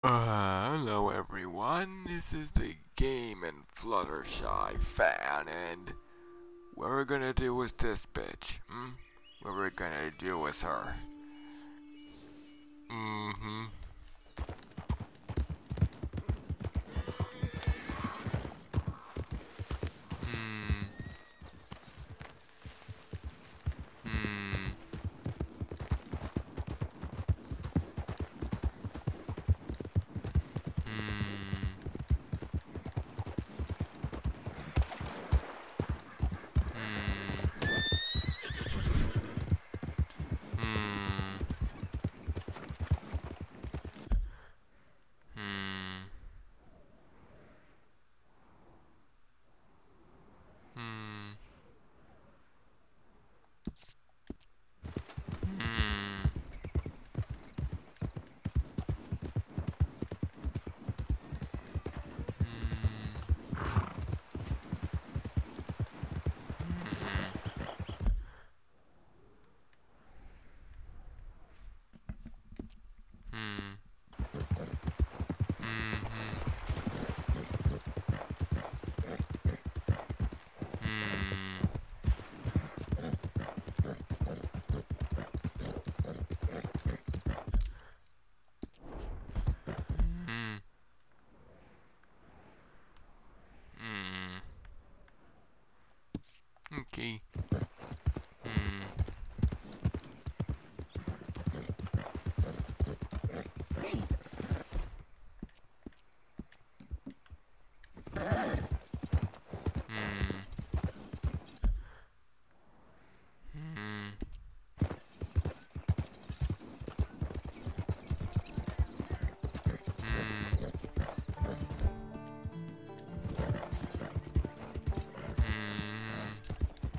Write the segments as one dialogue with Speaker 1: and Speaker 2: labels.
Speaker 1: Hello everyone, this is the Game and Fluttershy fan, and what we're gonna do with this bitch, What we're gonna do with her? Mm-hmm. Hmm. Hmm. Hmm. Hmm. Hmm. Hmm. Hmm. Hmm. Hmm. Hmm. Hmm. Hmm. Hmm. Okay. Hmm. Hmm. Hmm. Hmm. Hmm.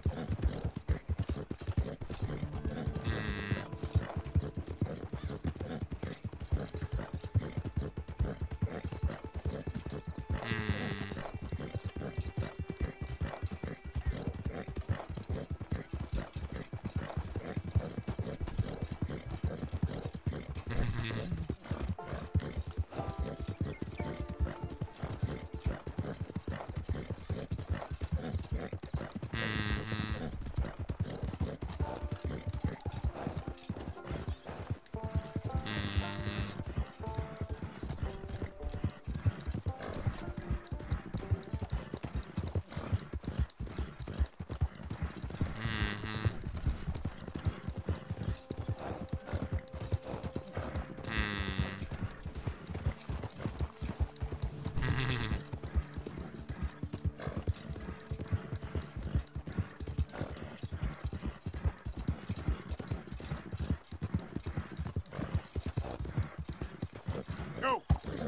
Speaker 1: Hmm. Hmm. Hmm. Hmm. Hmm.
Speaker 2: Go!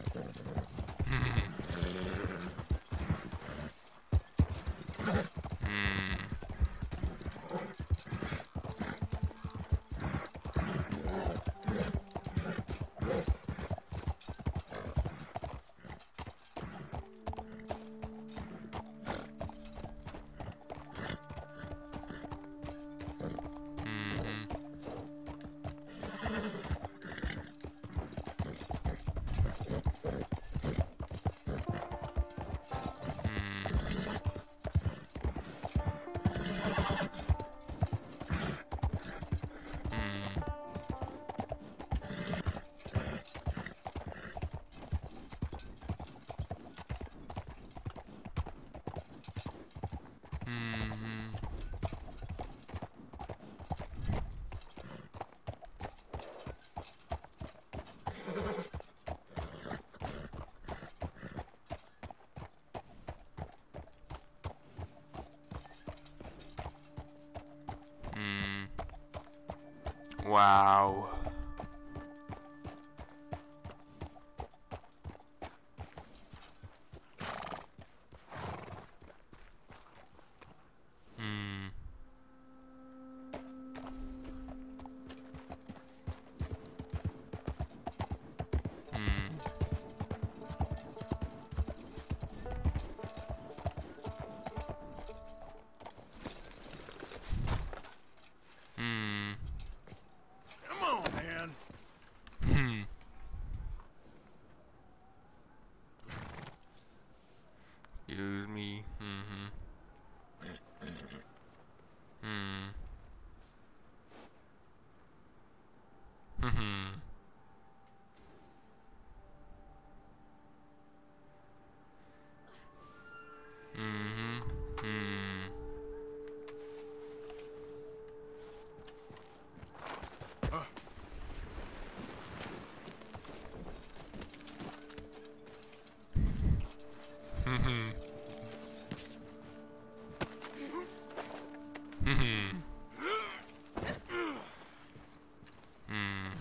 Speaker 1: Wow. Hmm. Hmm.
Speaker 2: Come on,
Speaker 1: Excuse me. Mm-hmm. Hmm. Mm-hmm. Mm-hmm. Hmm. Mm-hmm. Mm-hmm. Hmm.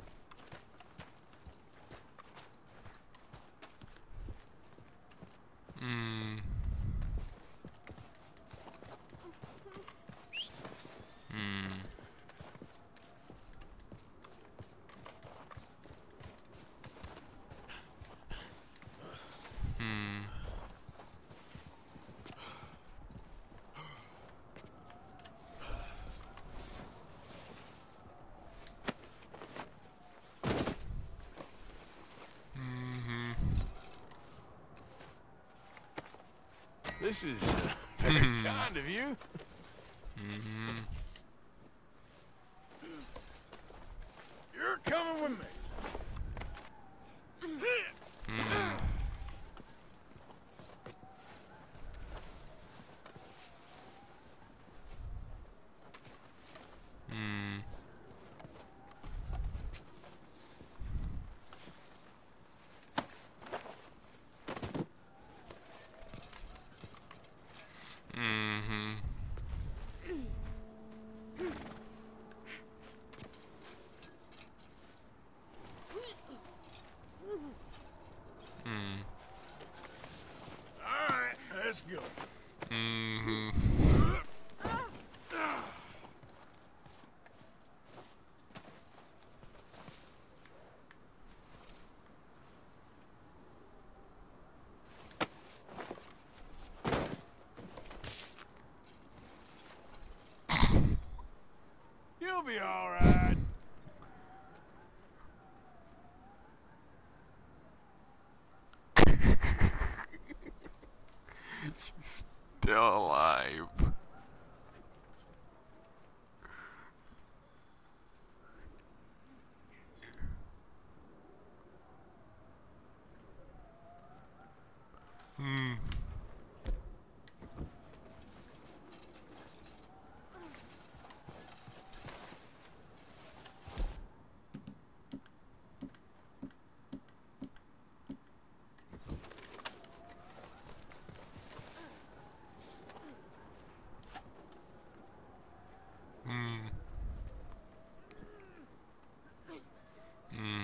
Speaker 1: Hmm. Hmm. Hmm. Mm-hmm.
Speaker 2: This is very kind of you.
Speaker 1: Mm-hmm.
Speaker 2: You're coming with me.
Speaker 1: Hmm. Hmm. Mm-hmm. Hmm.
Speaker 2: All right, let's go.
Speaker 1: Mm-hmm.
Speaker 2: You'll be all right.
Speaker 1: She's still alive. Hmm. Hmm. Hmm.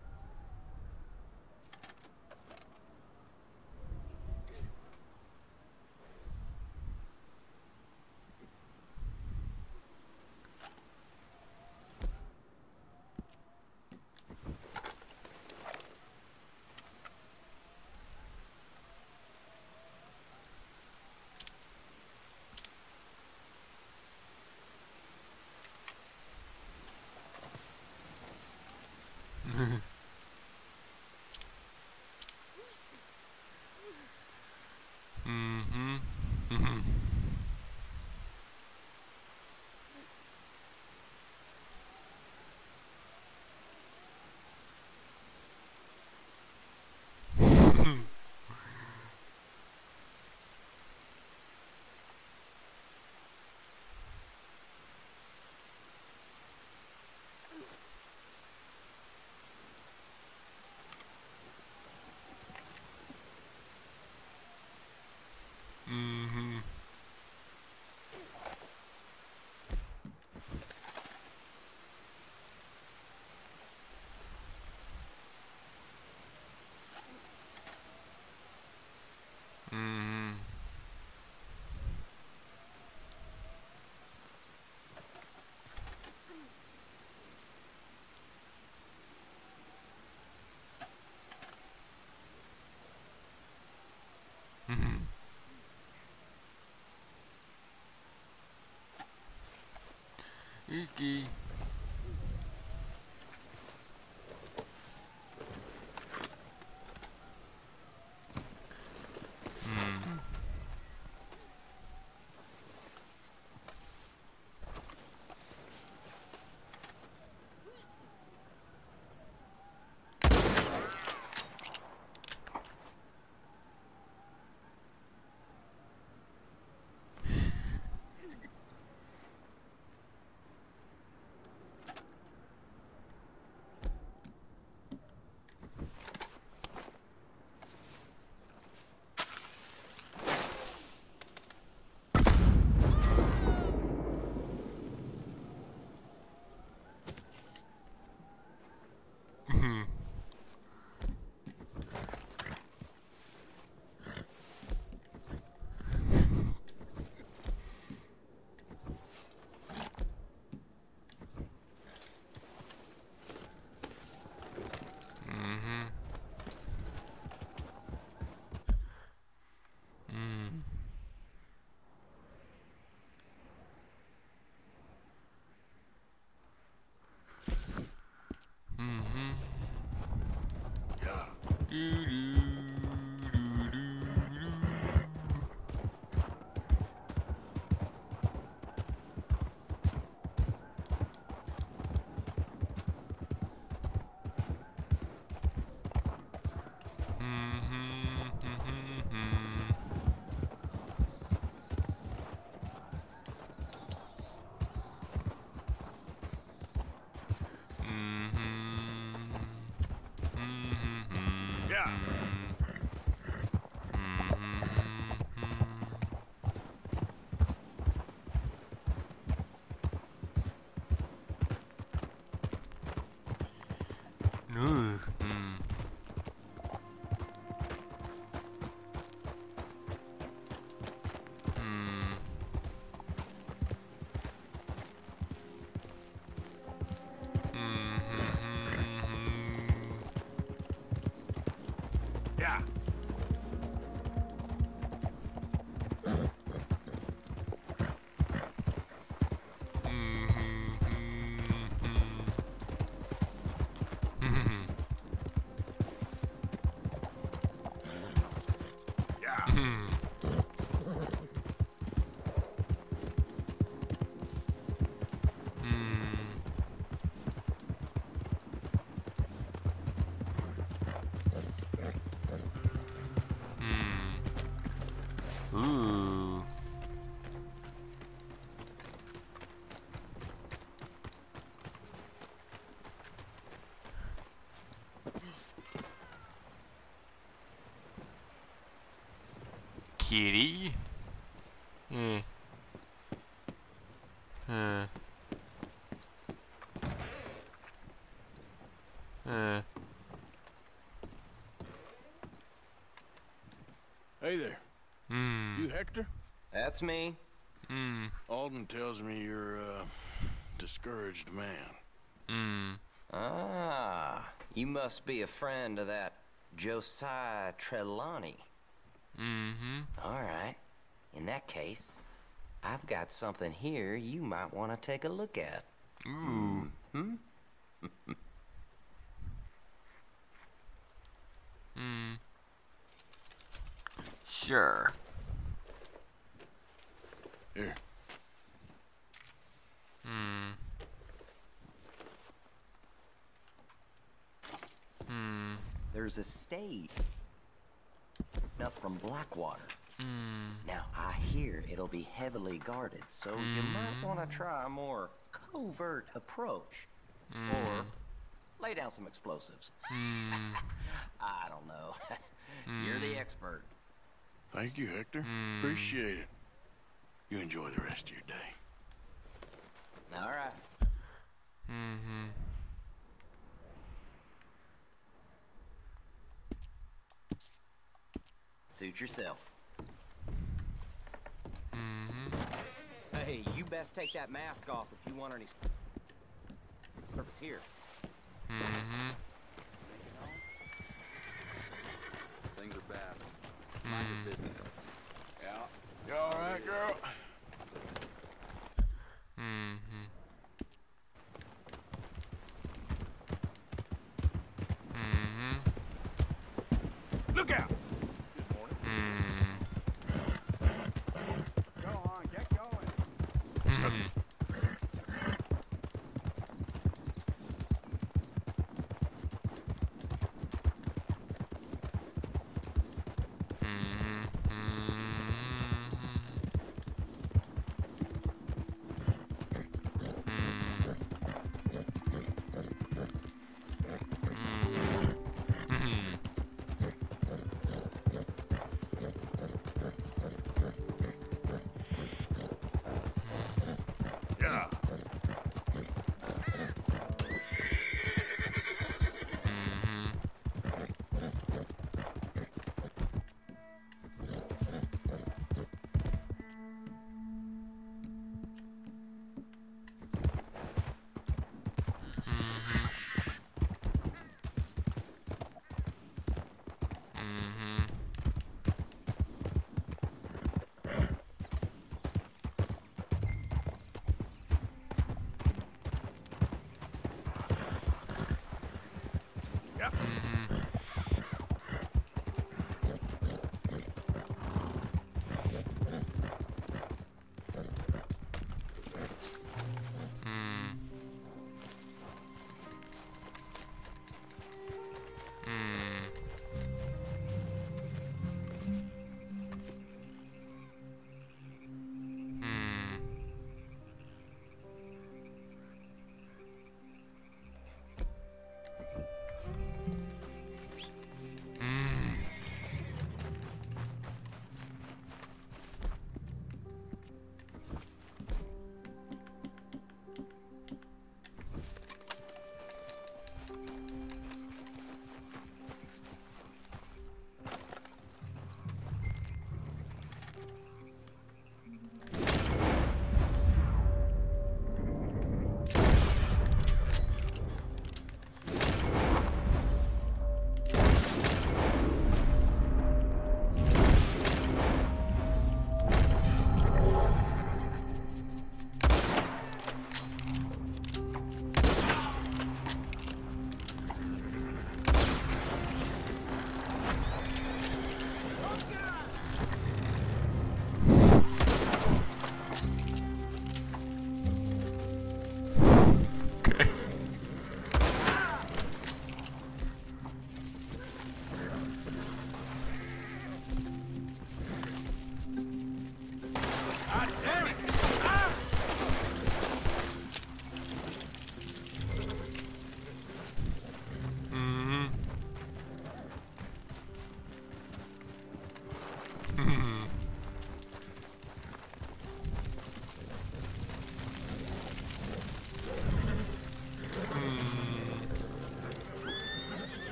Speaker 1: Mm-hmm. Mm-hmm. Mm-hmm. Mm-hmm. Mm-hmm. Iki. Mm.
Speaker 2: Yeah. Yeah. Yeah.
Speaker 1: Ooh. Kitty? Eh. Uh.
Speaker 2: Hey there. You Hector?
Speaker 3: That's me.
Speaker 2: Alden tells me you're a discouraged man.
Speaker 3: Ah, you must be a friend of that Josiah Trelawney. All right. In that case, I've got something here you might want to take a look at.
Speaker 1: Ooh. Sure.
Speaker 2: Here.
Speaker 3: There's a stage up from Blackwater. Now, I hear it'll be heavily guarded, so you might want to try a more covert approach. Or lay down some explosives. I don't know. You're the expert.
Speaker 2: Thank you, Hector. Appreciate it. You enjoy the rest of your day.
Speaker 3: All right. Suit yourself. Hey, you best take that mask off if you want any purpose here.
Speaker 4: Things are bad. Mind your business.
Speaker 2: Yeah. You all right, girl? Look out!
Speaker 4: Good morning. Go on, get going.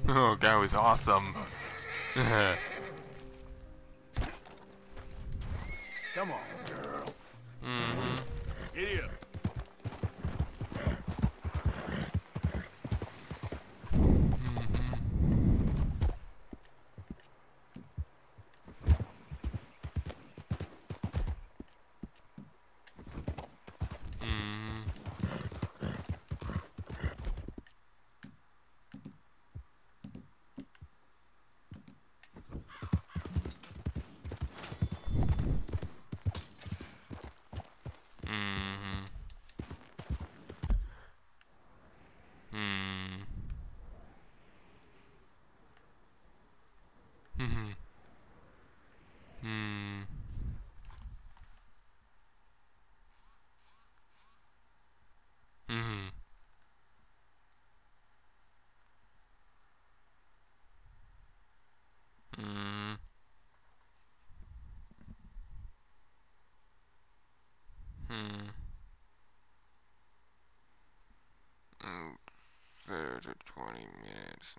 Speaker 1: Oh, that was awesome.
Speaker 2: Come on, girl.
Speaker 1: Mm-hmm.
Speaker 2: Giddy up.
Speaker 1: For 20 minutes.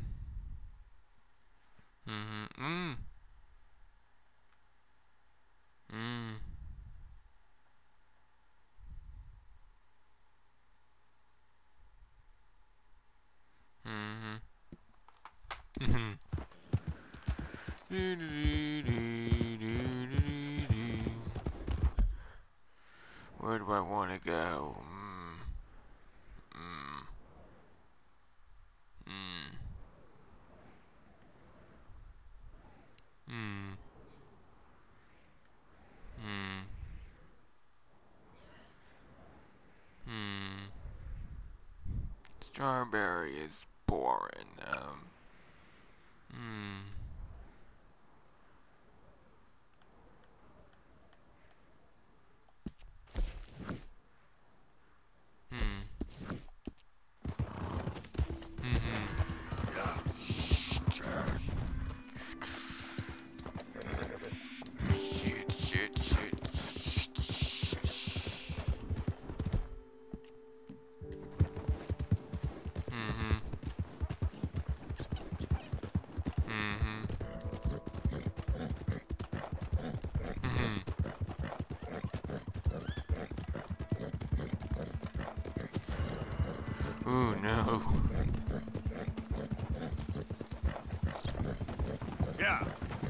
Speaker 1: Where do I want to go? Strawberry is boring. Shit. Ooh, no.
Speaker 2: Yeah.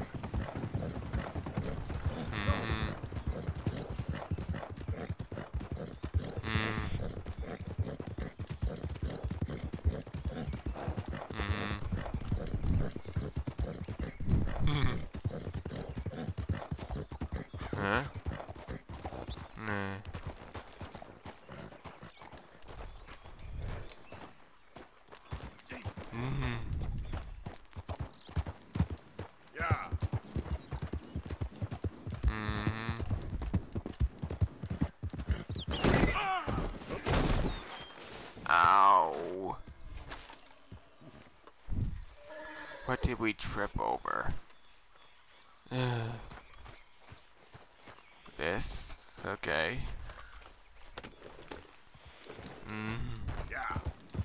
Speaker 1: Huh? Nah.
Speaker 2: Yeah.
Speaker 1: Ow. What did we trip over? This? Okay.
Speaker 2: Yeah.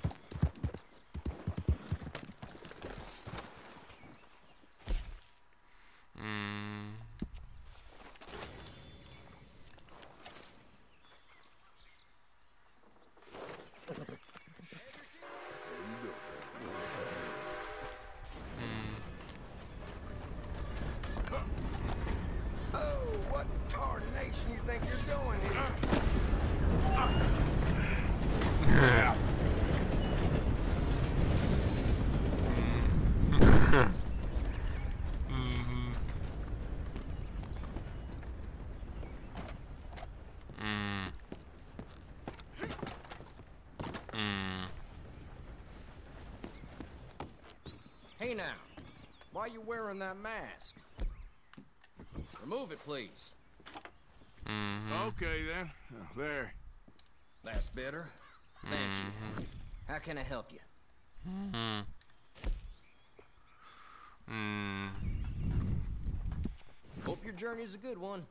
Speaker 3: Oh, what tarnation you think you're doing here?
Speaker 2: Yeah.
Speaker 5: Hey now, why are you wearing that mask? Remove it, please.
Speaker 2: Okay then. There.
Speaker 5: That's better. Thank you. How can I help you? Hope your journey's a good one.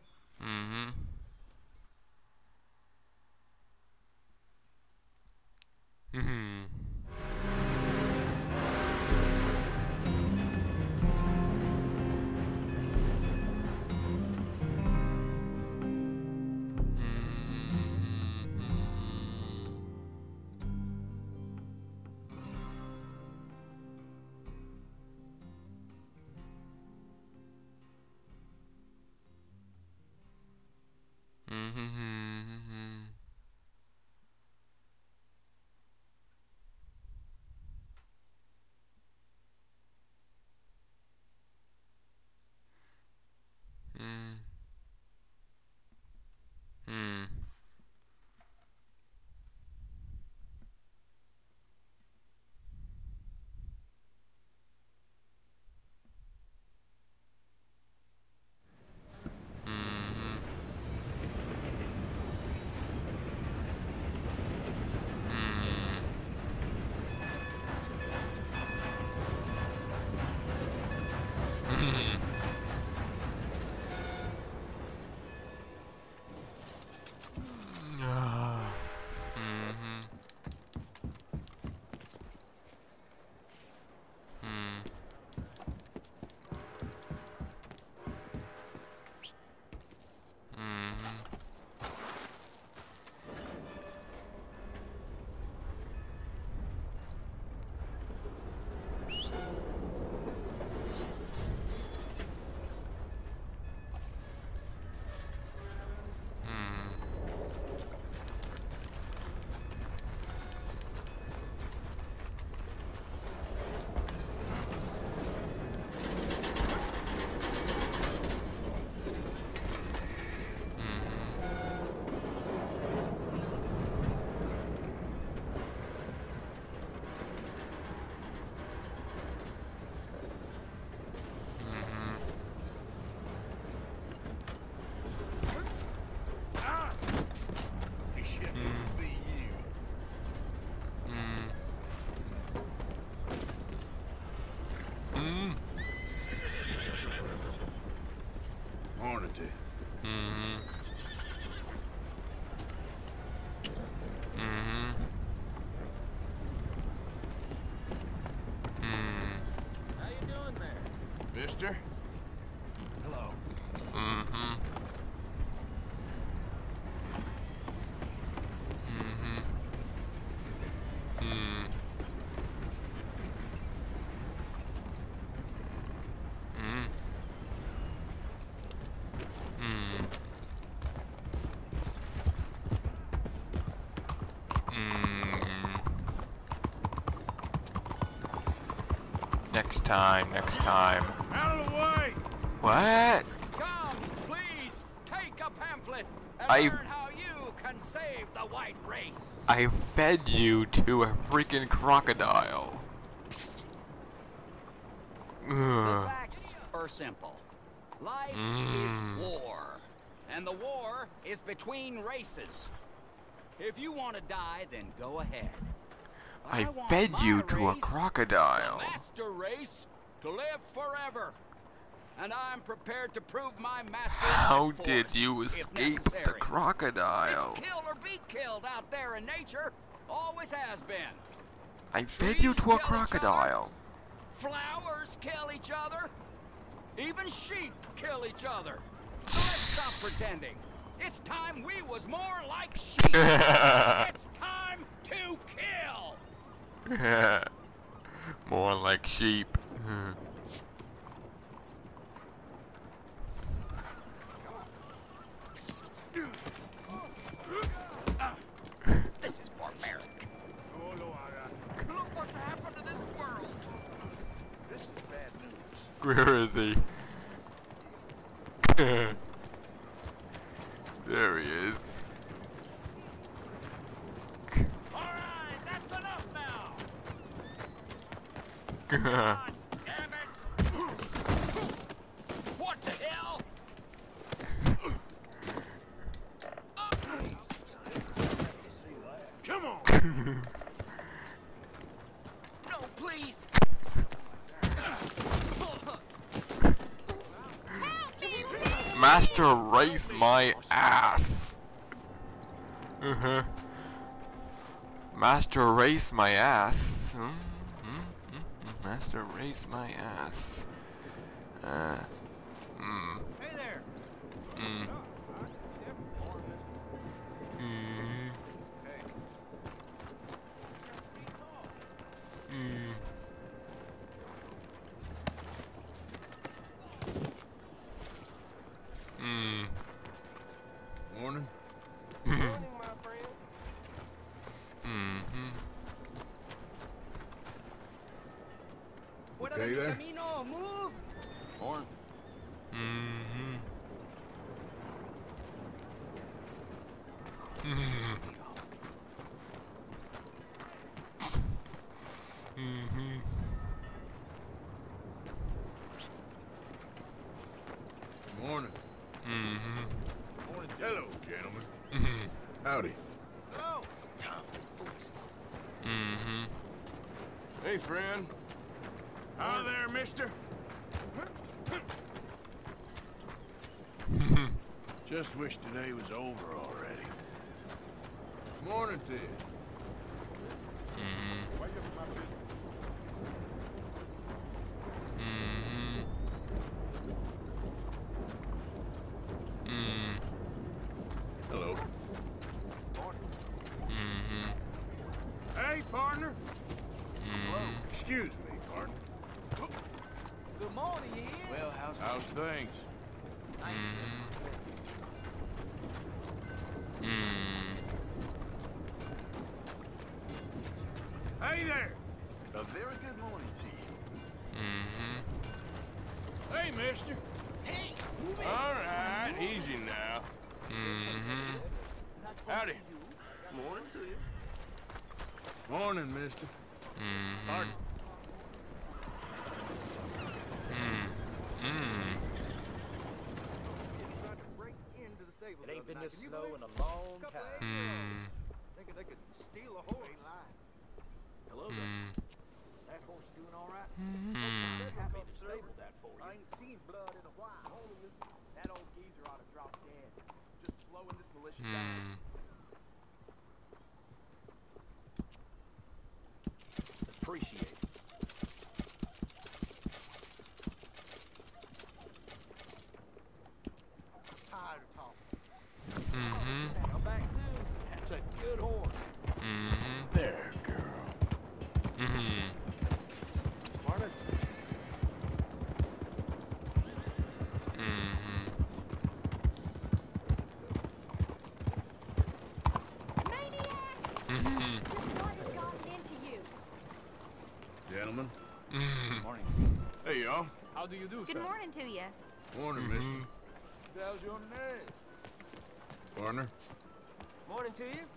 Speaker 2: mister. Hello.
Speaker 1: Mm-hmm. Mm-hmm. Mm. Mm. Mm. Mm. Next time, next time.
Speaker 2: Out of the way!
Speaker 1: What?
Speaker 6: Come, please, take a pamphlet and
Speaker 1: I-
Speaker 6: learn how you can save the white race.
Speaker 1: I fed you to a freaking crocodile.
Speaker 6: The
Speaker 1: Ugh.
Speaker 6: facts are simple. Life
Speaker 1: Mm.
Speaker 6: is war, and the war is between races. If you want to die, then go ahead.
Speaker 1: I
Speaker 6: want
Speaker 1: fed
Speaker 6: my
Speaker 1: you to a
Speaker 6: race,
Speaker 1: crocodile.
Speaker 6: the master race, to live forever. And I'm prepared to prove my master
Speaker 1: How
Speaker 6: by
Speaker 1: did
Speaker 6: force,
Speaker 1: you
Speaker 6: if
Speaker 1: escape the
Speaker 6: necessary.
Speaker 1: crocodile?
Speaker 6: It's kill or be killed out there in nature. Always has been.
Speaker 1: I fed you to a
Speaker 6: Trees kill each
Speaker 1: crocodile.
Speaker 6: Flowers kill each other. Even sheep kill each other. So let's stop pretending. It's time we was more like sheep. It's time to kill.
Speaker 1: More like sheep.
Speaker 6: This is barbaric. Look what's happened to this world.
Speaker 2: This is bad news.
Speaker 1: Where is he? There he is.
Speaker 6: All right, that's enough now.
Speaker 1: Damn
Speaker 6: God damn it! What the hell?
Speaker 2: Come on!
Speaker 6: No, please.
Speaker 1: Master race my ass. Master race my ass. Master race my ass.
Speaker 5: Hey there.
Speaker 1: Mm.
Speaker 2: Morning.
Speaker 6: Fuera
Speaker 2: Okay
Speaker 6: de mi
Speaker 2: there?
Speaker 6: camino, move.
Speaker 2: Morning. Morning. Morning. Hello, gentlemen. Howdy.
Speaker 5: Oh,
Speaker 2: Hey, friend. Hi there, mister. Just wish today was over already. Morning to you. Hello. Hey, partner. Excuse me, partner.
Speaker 5: good morning, Ian.
Speaker 2: Well, how's things? Hey there.
Speaker 7: A very good morning to you.
Speaker 2: Hey, mister.
Speaker 5: Hey,
Speaker 2: All right, easy now. Howdy.
Speaker 7: Morning to you.
Speaker 2: Morning, mister. Pardon.
Speaker 5: it ain't been this slow in a long time. Thinking they could steal a horse. Hello there. That horse doing all right? Happy to stable that for you. I ain't seen blood in a while. That old geezer ought to drop dead. Just slowing this militia down. Appreciate it. good horse.
Speaker 2: There, girl.
Speaker 5: Morning.
Speaker 8: What has gotten into you?
Speaker 2: Gentlemen.
Speaker 4: Morning.
Speaker 2: Hey, y'all.
Speaker 4: How do you do,
Speaker 8: Good morning to you.
Speaker 2: Morning, mister.
Speaker 5: How's your name?
Speaker 2: Partner.
Speaker 5: Morning to you.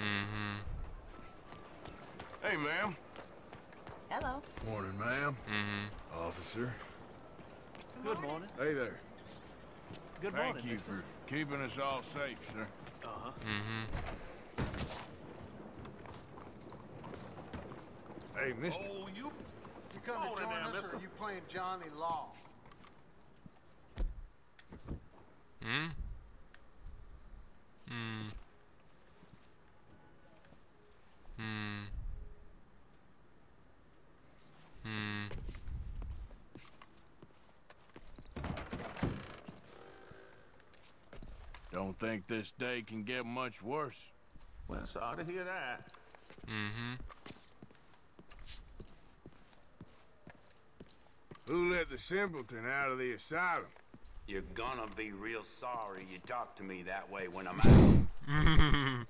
Speaker 2: Hey, ma'am.
Speaker 8: Hello.
Speaker 2: Morning, ma'am. Officer.
Speaker 5: Good morning.
Speaker 2: Hey there.
Speaker 5: Good
Speaker 2: Thank
Speaker 5: morning,
Speaker 2: you
Speaker 5: mister.
Speaker 2: for keeping us all safe, sir.
Speaker 5: Uh-huh.
Speaker 2: Hey, mister.
Speaker 9: Oh, you come to join us, or are you playing Johnny Law?
Speaker 2: Don't think this day can get much worse.
Speaker 7: Well, sorry to hear that.
Speaker 2: Who let the simpleton out of the asylum?
Speaker 10: You're gonna be real sorry you talk to me that way when I'm out.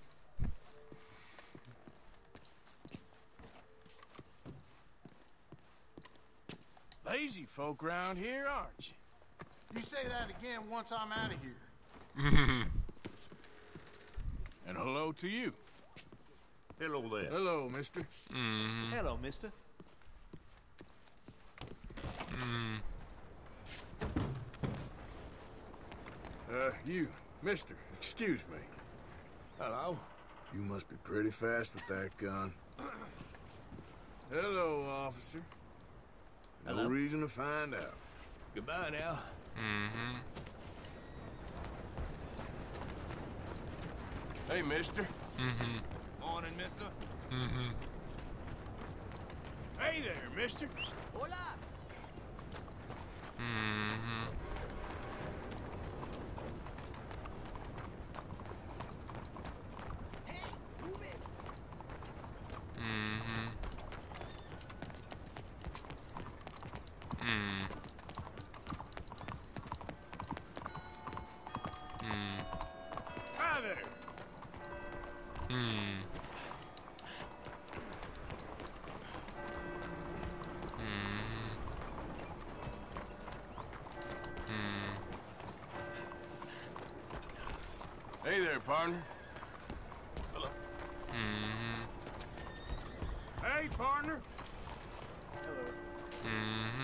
Speaker 2: Lazy folk round here, aren't you?
Speaker 9: You say that again once I'm out of here.
Speaker 2: And hello to you.
Speaker 7: Hello there.
Speaker 2: Hello, mister.
Speaker 5: Hello, mister.
Speaker 2: You, mister, excuse me. Hello. You must be pretty fast with that gun. Hello, officer. No
Speaker 5: Hello.
Speaker 2: reason to find out.
Speaker 5: Goodbye now.
Speaker 2: Hey, mister.
Speaker 5: Morning, mister.
Speaker 2: Hey there, mister.
Speaker 5: Hola.
Speaker 2: Hi there. Hey there, partner.
Speaker 5: Hello.
Speaker 2: Hey, partner.
Speaker 5: Hello.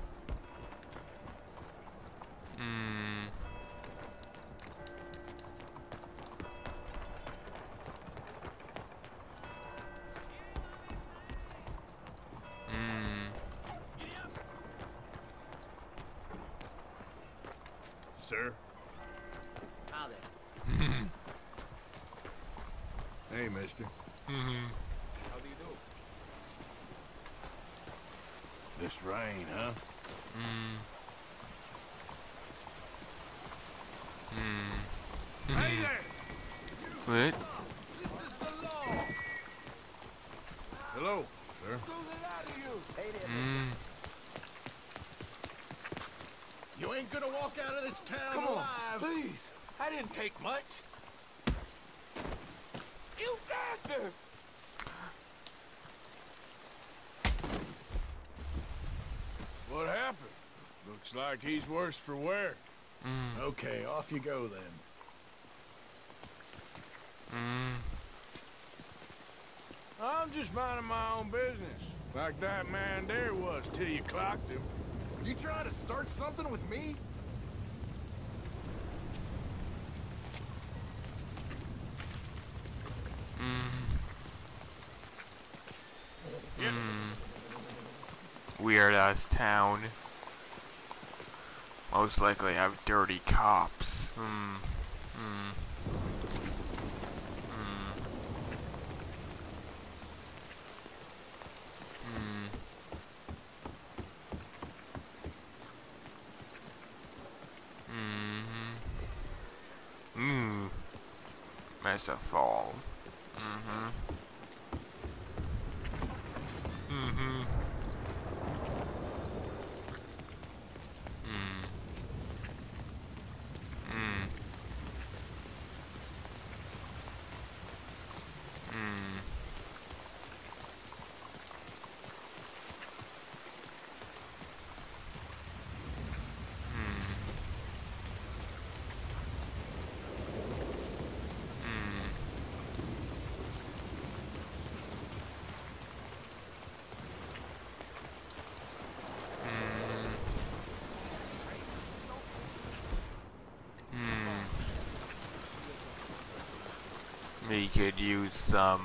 Speaker 2: Sir.
Speaker 5: How there?
Speaker 2: Hey, mister.
Speaker 5: How do you do?
Speaker 2: This rain, huh? Hey there.
Speaker 1: What?
Speaker 2: Hello, sir.
Speaker 7: You ain't gonna walk out of this town
Speaker 5: Come on,
Speaker 7: alive.
Speaker 5: please. I didn't take much. You bastard!
Speaker 2: What happened? Looks like he's worse for wear.
Speaker 7: Okay, off you go then.
Speaker 2: I'm just minding my own business. Like that man there was till you clocked him.
Speaker 7: You trying to start something with me?
Speaker 1: Weird ass town. Most likely have dirty cops. Mr. Fall. Mm-hmm. Mm-hmm. Mm. Mm. Mm. We could use some.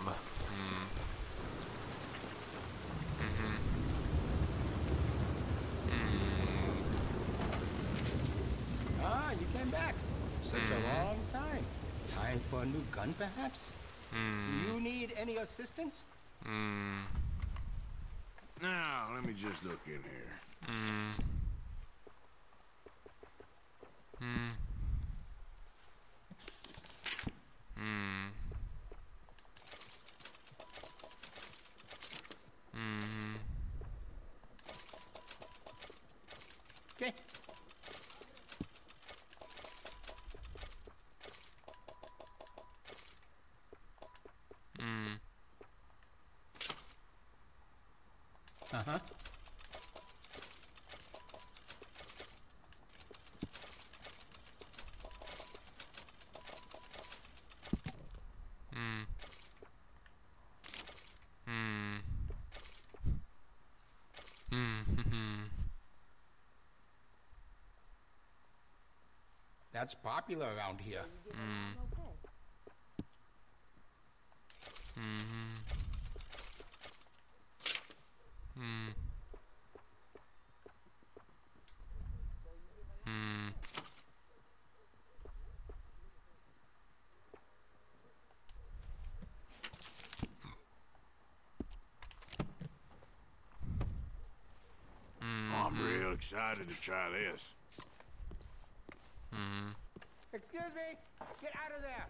Speaker 11: Ah, you came back. Such a long time. Time for a new gun, perhaps? Do you need any assistance?
Speaker 2: Now, let me just look in here.
Speaker 11: Okay. Uh-huh. That's popular around here.
Speaker 2: I'm real excited to try this.
Speaker 11: Excuse me! Get out of there!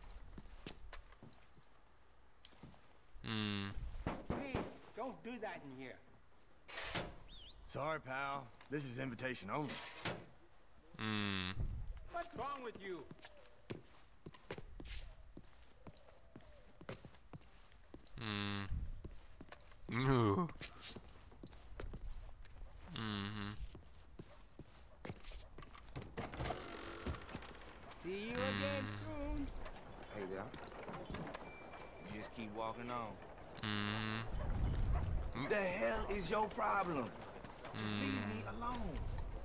Speaker 11: Please, don't do that in here.
Speaker 5: Sorry, pal. This is invitation only.
Speaker 11: What's wrong with you?
Speaker 1: Ooh.
Speaker 11: See you again soon.
Speaker 5: Hey there. Just keep walking on. The hell is your problem? Just leave me alone.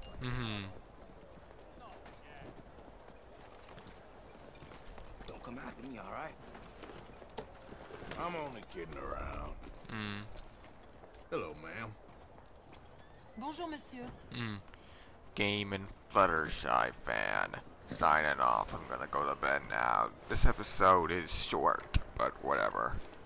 Speaker 5: Don't come after me, all right?
Speaker 2: I'm only kidding around. Hello, ma'am.
Speaker 8: Bonjour, monsieur.
Speaker 1: Game and Fluttershy fan. Signing off. I'm gonna go to bed now. This episode is short, but whatever.